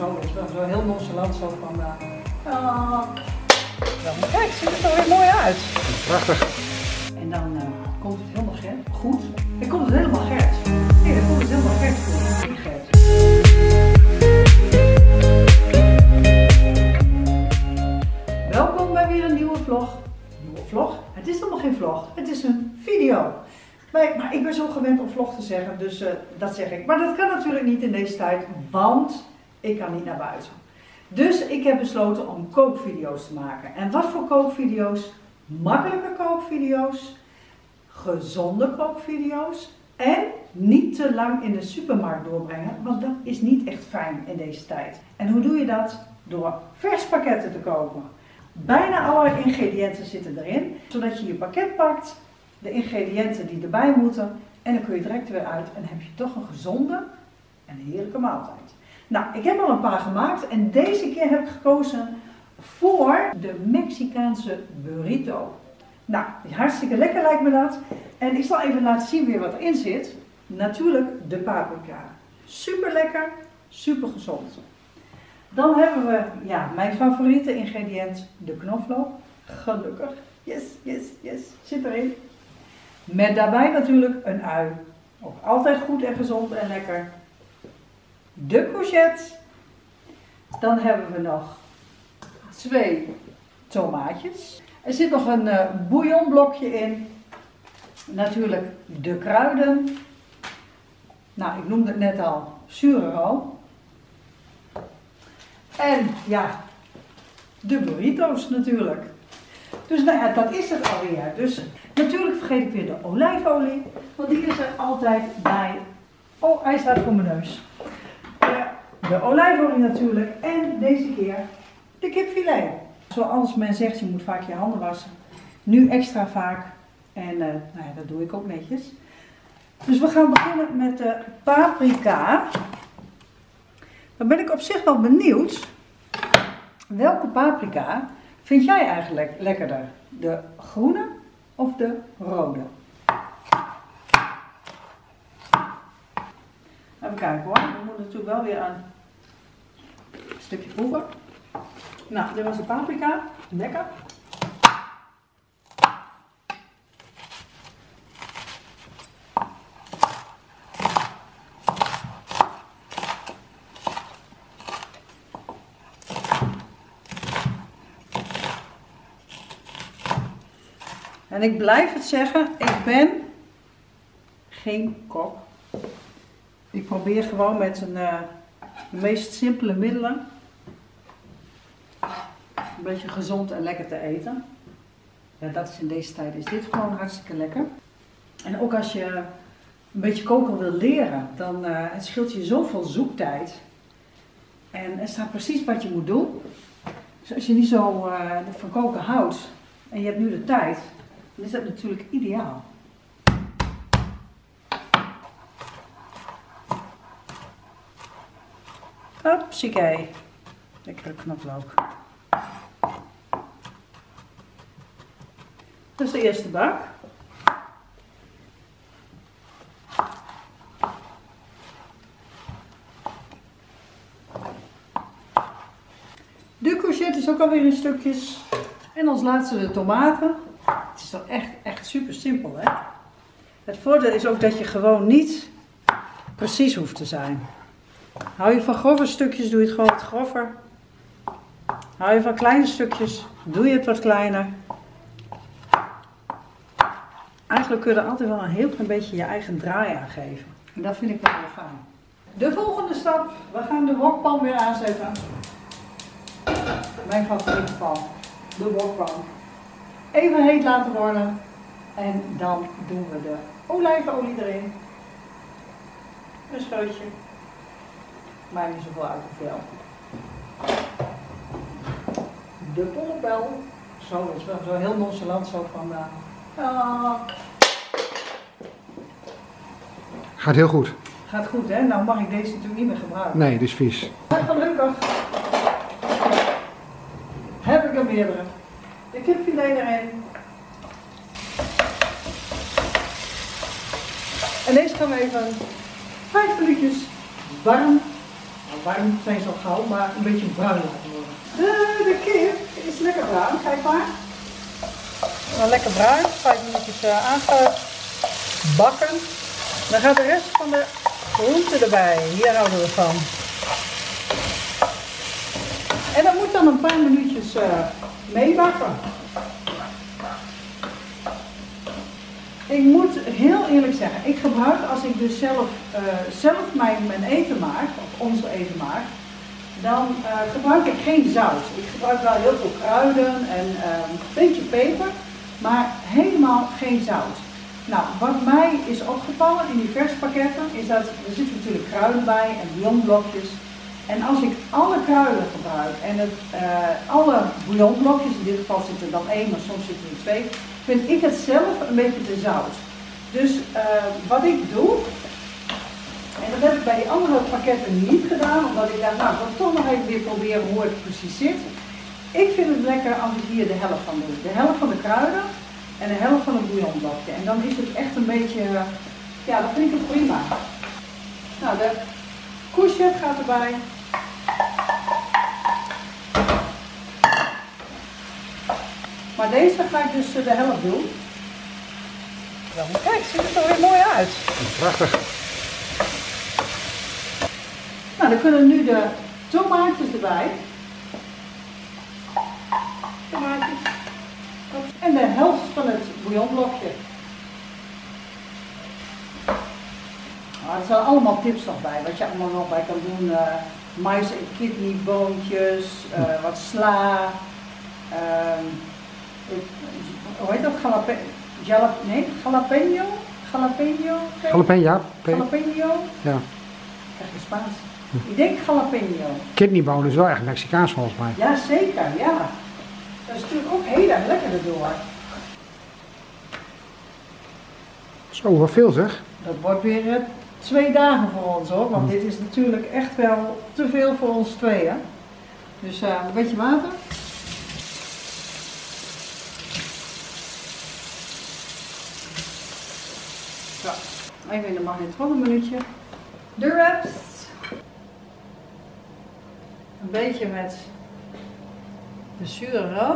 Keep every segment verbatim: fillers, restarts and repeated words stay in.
zo, zo heel nonchalant zo van, uh, ja, kijk, het ziet er toch weer mooi uit. Prachtig. En dan uh, komt het helemaal Gert. Goed. Dan komt het helemaal Gert. Nee, dan komt het helemaal Gert voor. Niet Gert. Welkom bij weer een nieuwe vlog. Nieuwe vlog? Het is helemaal geen vlog. Het is een video. Maar, maar ik ben zo gewend om vlog te zeggen, dus uh, dat zeg ik. Maar dat kan natuurlijk niet in deze tijd, want ik kan niet naar buiten. Dus ik heb besloten om kookvideo's te maken. En wat voor kookvideo's? Makkelijke kookvideo's, gezonde kookvideo's en niet te lang in de supermarkt doorbrengen, want dat is niet echt fijn in deze tijd. En hoe doe je dat? Door verspakketten te kopen. Bijna alle ingrediënten zitten erin, zodat je je pakket pakt, de ingrediënten die erbij moeten en dan kun je direct weer uit en heb je toch een gezonde en heerlijke maaltijd. Nou, ik heb al een paar gemaakt en deze keer heb ik gekozen voor de Mexicaanse burrito. Nou, hartstikke lekker lijkt me dat. En ik zal even laten zien weer wat erin zit. Natuurlijk de paprika. Super lekker, super gezond. Dan hebben we, ja, mijn favoriete ingrediënt, de knoflook. Gelukkig. Yes, yes, yes. Zit erin. Met daarbij natuurlijk een ui. Ook altijd goed en gezond en lekker. De courgette. Dan hebben we nog twee tomaatjes. Er zit nog een uh, bouillonblokje in. Natuurlijk de kruiden. Nou, ik noemde het net al, surero. En ja, de burrito's natuurlijk. Dus nou ja, dat is het alweer. Dus natuurlijk vergeet ik weer de olijfolie, want die is er altijd bij. Oh, hij staat voor mijn neus. Uh, de olijfolie natuurlijk en deze keer de kipfilet. Zoals men zegt, je moet vaak je handen wassen. Nu extra vaak. En uh, nou ja, dat doe ik ook netjes. Dus we gaan beginnen met de paprika. Dan ben ik op zich wel benieuwd. Welke paprika vind jij eigenlijk lekkerder? De groene of de rode? Even kijken hoor. We moeten natuurlijk wel weer aan een stukje proeven. Nou, dit was de paprika. Lekker. En ik blijf het zeggen, ik ben geen kok. Ik probeer gewoon met een, uh, de meest simpele middelen een beetje gezond en lekker te eten. Ja, dat is in deze tijd is dit gewoon hartstikke lekker. En ook als je een beetje koken wil leren, dan uh, het scheelt je zoveel zoektijd. En er staat precies wat je moet doen. Dus als je niet zo uh, van koken houdt en je hebt nu de tijd, dan is dat natuurlijk ideaal. Hopsiekee. Lekkere knoflook. Dat is de eerste bak. De courgette is ook alweer in stukjes. En als laatste de tomaten. Het is toch echt, echt super simpel, hè? Het voordeel is ook dat je gewoon niet precies hoeft te zijn. Hou je van grove stukjes, doe je het gewoon wat grover. Hou je van kleine stukjes, doe je het wat kleiner. Eigenlijk kun je er altijd wel een heel klein beetje je eigen draai aan geven. En dat vind ik wel heel fijn. De volgende stap, we gaan de wokpan weer aanzetten. Mijn favoriete pan, de wokpan. Even heet laten worden. En dan doen we de olijfolie erin. Een scheutje. Maakt niet zoveel uit hoeveel. De pollepel. Zo is wel zo heel nonchalant zo van. Uh, uh. Gaat heel goed. Gaat goed, hè? Nou mag ik deze natuurlijk niet meer gebruiken. Nee, dit is vies. Maar gelukkig heb ik er meerdere. De kipfilet erin. En deze gaan we even vijf minuutjes warm Waar niet meteen zo gauw, maar een beetje bruin laten worden. De, de kip is lekker bruin, kijk maar. Nou, lekker bruin, vijf minuutjes uh, aangebakken. Dan gaat de rest van de groente erbij. Hier houden we van. En dat moet dan een paar minuutjes uh, meebakken. Ik moet heel eerlijk zeggen, ik gebruik als ik dus zelf, uh, zelf mijn, mijn eten maak, of ons eten maak, dan uh, gebruik ik geen zout. Ik gebruik wel heel veel kruiden en uh, een beetje peper, maar helemaal geen zout. Nou, wat mij is opgevallen in die verspakketten is dat er zitten natuurlijk kruiden bij en bouillonblokjes. En als ik alle kruiden gebruik en het, uh, alle bouillonblokjes, in dit geval zitten er dan één, maar soms zitten er twee, vind ik het zelf een beetje te zout. Dus uh, wat ik doe, en dat heb ik bij die andere pakketten niet gedaan, omdat ik dacht, nou ik wil toch nog even weer proberen hoe het precies zit. Ik vind het lekker als ik hier de helft van doe. De helft van de kruiden en de helft van het bouillonblokje. En dan is het echt een beetje, ja dat vind ik het prima. Nou, de courgette gaat erbij. Maar deze ga ik dus de helft doen. Kijk, ziet het er weer mooi uit. Prachtig. Nou, dan kunnen nu de tomaatjes erbij. Tomaatjes. En de helft van het bouillonblokje. Nou, er zijn allemaal tips nog bij, wat je allemaal nog bij kan doen. Uh, mais en kidneyboontjes, uh, wat sla. Uh, hoe heet dat? Jalape Jalap nee, jalapeno? Jalapeno? Jalapeno, ja. Jalapeno? Ja. Ik krijg je Spaans. Hm. Ik denk jalapeno. Kidneybone is wel echt Mexicaans volgens mij. Ja, zeker, ja. Dat is natuurlijk ook heel erg lekker erdoor. Zo, wat veel zeg. Dat wordt weer uh, twee dagen voor ons hoor, want hm. dit is natuurlijk echt wel te veel voor ons tweeën. Dus uh, een beetje water. Zo, even in de magnetron een minuutje. De wraps. Een beetje met de zure room.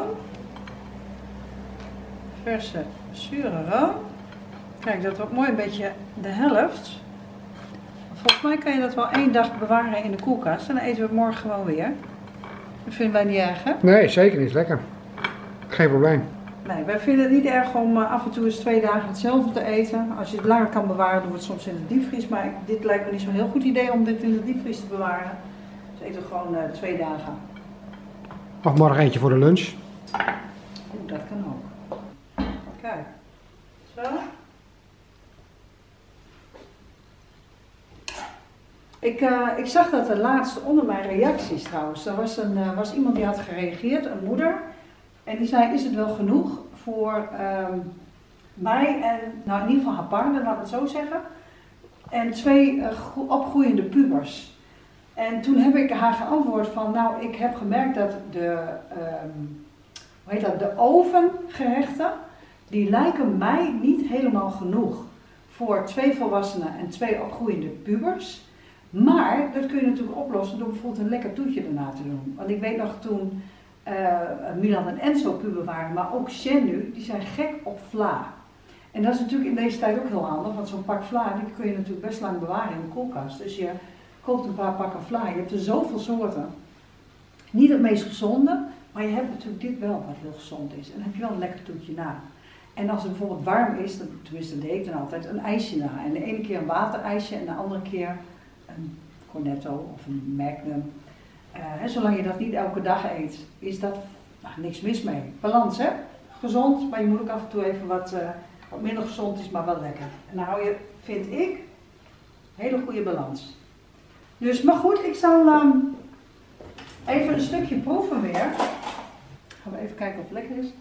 Verse zure room. Kijk, dat wordt mooi een beetje de helft. Volgens mij kan je dat wel één dag bewaren in de koelkast en dan eten we het morgen gewoon weer. Dat vinden wij niet erg, hè? Nee, zeker niet. Lekker. Geen probleem. Nee, wij vinden het niet erg om uh, af en toe eens twee dagen hetzelfde te eten. Als je het langer kan bewaren, doen we het soms in de diepvries. Maar ik, dit lijkt me niet zo'n heel goed idee om dit in de diepvries te bewaren. Dus eten we gewoon uh, twee dagen. Of morgen eentje voor de lunch. Oeh, dat kan ook. Kijk. Zo. Ik, uh, ik zag dat de laatste onder mijn reacties trouwens. Er was, een, uh, was iemand die had gereageerd, een moeder. En die zei, is het wel genoeg voor um, mij en, nou in ieder geval haar partner, laat ik het zo zeggen. En twee uh, opgroeiende pubers. En toen heb ik haar geantwoord van, nou ik heb gemerkt dat de, um, hoe heet dat, de ovengerechten, die lijken mij niet helemaal genoeg voor twee volwassenen en twee opgroeiende pubers. Maar dat kun je natuurlijk oplossen door bijvoorbeeld een lekker toetje erna te doen. Want ik weet nog toen uh, Milan en Enzo puber waren, maar ook Shen nu, die zijn gek op vla. En dat is natuurlijk in deze tijd ook heel handig, want zo'n pak vla, die kun je natuurlijk best lang bewaren in de koelkast. Dus je koopt een paar pakken vla, je hebt er zoveel soorten. Niet het meest gezonde, maar je hebt natuurlijk dit wel wat heel gezond is. En dan heb je wel een lekker toetje na. En als het bijvoorbeeld warm is, dan, tenminste deed ik dan altijd, een ijsje na. En de ene keer een waterijsje en de andere keer een cornetto of een magnum. Uh, hè, zolang je dat niet elke dag eet, is dat nou, niks mis mee. Balans hè, gezond, maar je moet ook af en toe even wat, uh, wat minder gezond is, maar wel lekker. En dan hou je, vind ik, hele goede balans. Dus, maar goed, ik zal um, even een stukje proeven weer. Gaan we even kijken of het lekker is.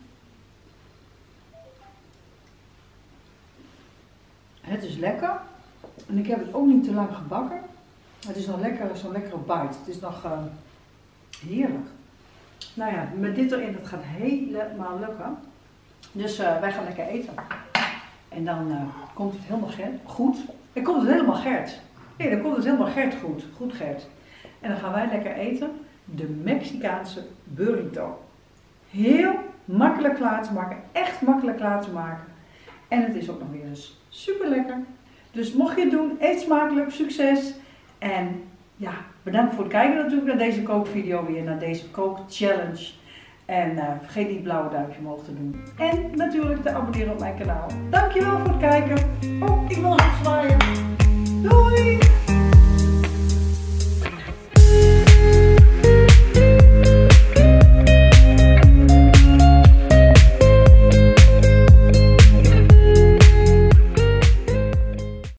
Het is lekker. En ik heb het ook niet te lang gebakken. Het is nog lekker, zo'n lekkere bite. Het is nog uh, heerlijk. Nou ja, met dit erin, dat gaat helemaal lukken. Dus uh, wij gaan lekker eten. En dan uh, komt het helemaal Gert, goed. Dan komt het helemaal Gert. Nee, dan komt het helemaal Gert goed. Goed Gert. En dan gaan wij lekker eten. De Mexicaanse burrito. Heel makkelijk klaar te maken. Echt makkelijk klaar te maken. En het is ook nog weer eens super lekker. Dus mocht je het doen, eet smakelijk, succes. En ja, bedankt voor het kijken natuurlijk naar deze kookvideo weer. Naar deze kookchallenge. En uh, vergeet niet het blauwe duimpje omhoog te doen. En natuurlijk te abonneren op mijn kanaal. Dankjewel voor het kijken. Oh, ik wil nog zwaaien. Doei!